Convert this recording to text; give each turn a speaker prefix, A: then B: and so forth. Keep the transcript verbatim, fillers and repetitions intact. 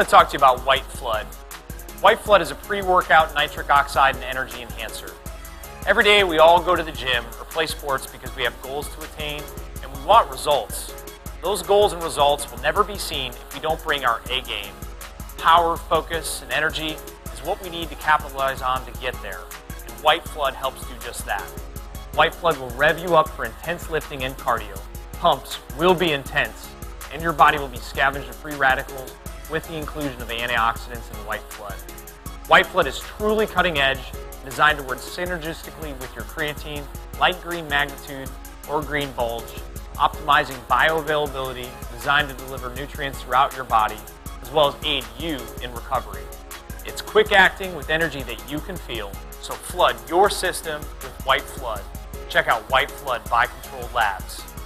A: to talk to you about White Flood. White Flood is a pre-workout nitric oxide and energy enhancer. Every day we all go to the gym or play sports because we have goals to attain and we want results. Those goals and results will never be seen if we don't bring our A game. Power, focus, and energy is what we need to capitalize on to get there, and White Flood helps do just that. White Flood will rev you up for intense lifting and cardio. Pumps will be intense, and your body will be scavenged of free radicals with the inclusion of antioxidants in White Flood. White Flood is truly cutting edge, designed to work synergistically with your creatine, light green magnitude, or green bulge, optimizing bioavailability, designed to deliver nutrients throughout your body, as well as aid you in recovery. It's quick acting with energy that you can feel, so flood your system with White Flood. Check out White Flood by Control Labs.